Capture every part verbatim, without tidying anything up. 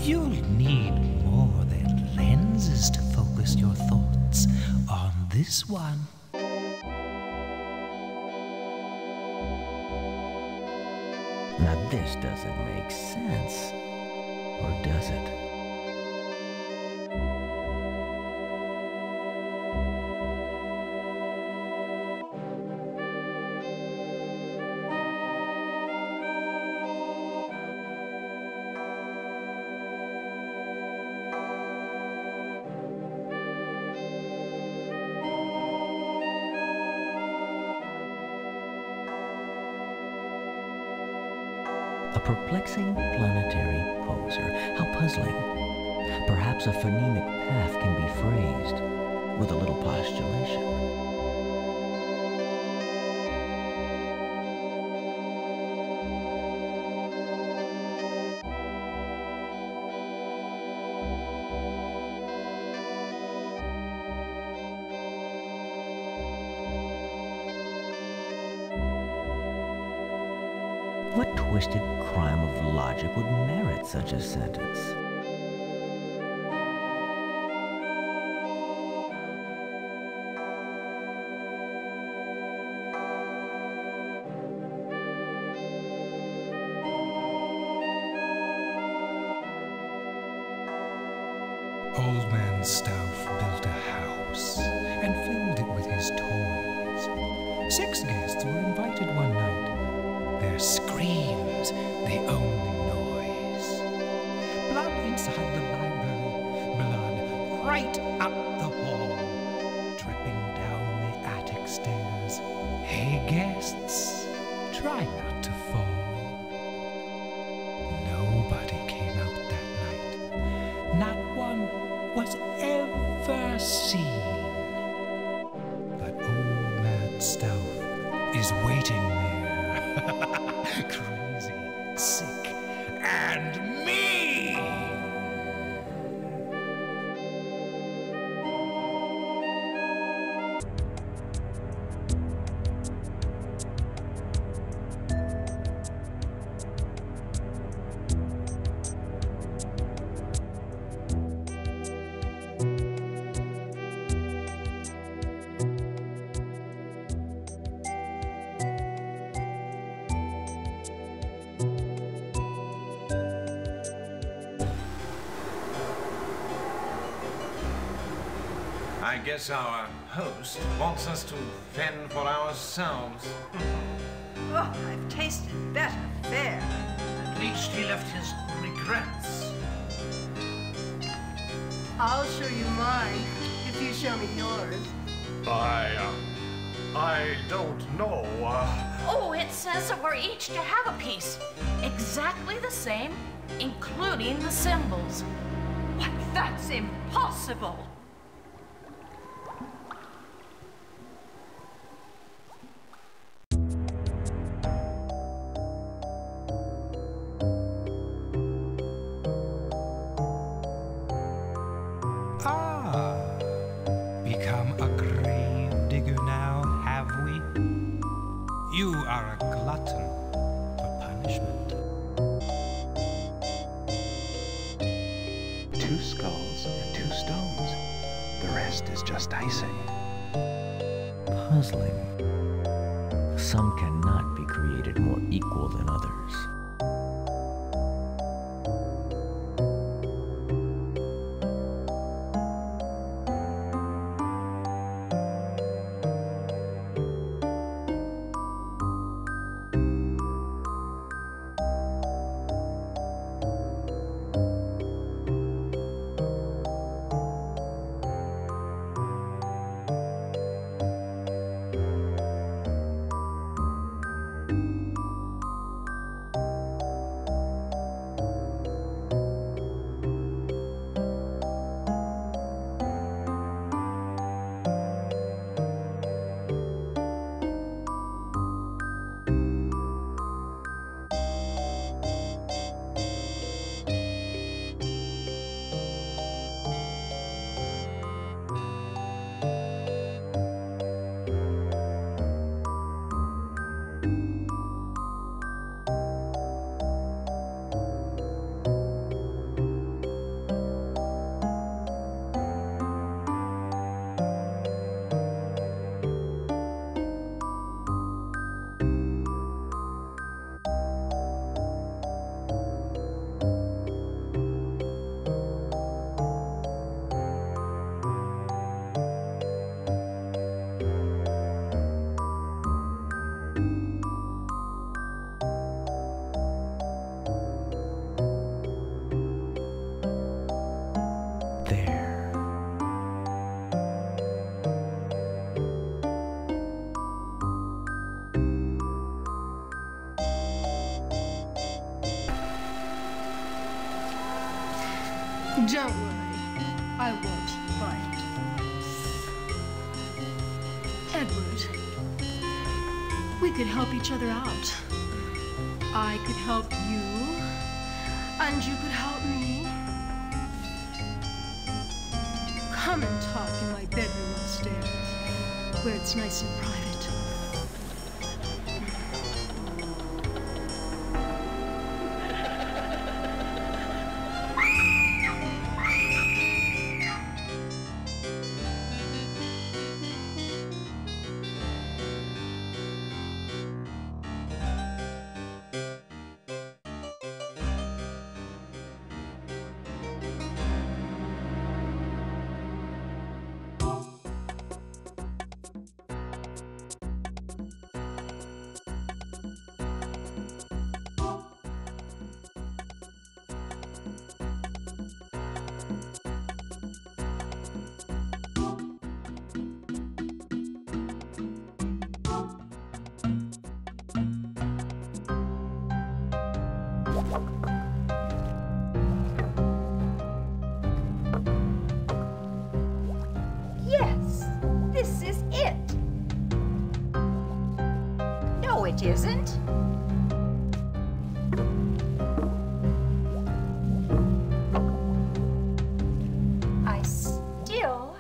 You'll need more than lenses to focus your thoughts on this one. Now this doesn't make sense, or does it? A perplexing planetary poser. How puzzling. Perhaps a phonemic path can be phrased with a little postulation. What twisted crime of logic would merit such a sentence? Old Man Stauff built a house and filled it with his toys. Six guests were invited one night. Their screams, the only noise. Blood inside the library, blood right up the hall, dripping down the attic stairs. Hey, guests, try not to fall. Nobody came out that night. Not one was ever seen. But Old Man Stauff is waiting there. Crazy, sick, and mean. I guess our host wants us to fend for ourselves. Oh, I've tasted better fare. At least he left his regrets. I'll show you mine if you show me yours. I, uh, I don't know, uh... Oh, it says that we're each to have a piece. Exactly the same, including the symbols. What? That's impossible. Ah, become a grave digger now, have we? You are a glutton for punishment. Two skulls and two stones. The rest is just icing. Puzzling. Some cannot be created more equal than others. Don't worry. I won't bite. Edward, we could help each other out. I could help you, and you could help me. Come and talk in my bedroom upstairs, where it's nice and private. Yes, this is it. No, it isn't. I still...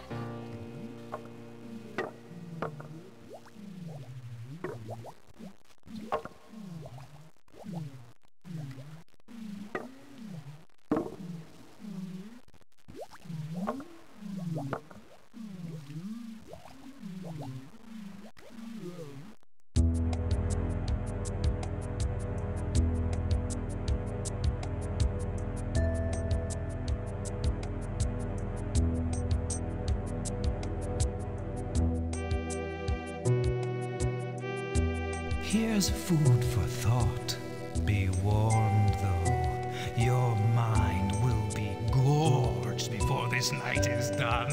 Here's food for thought. Be warned, though, your mind will be gorged before this night is done.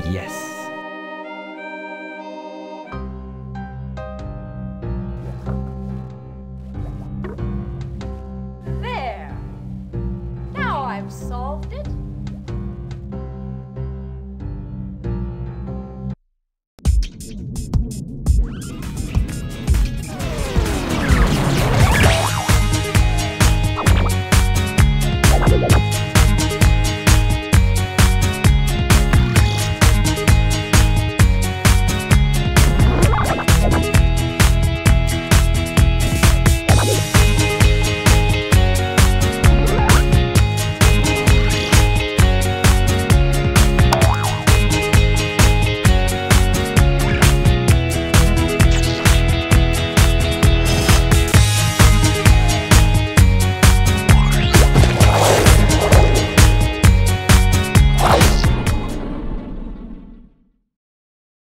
Yes.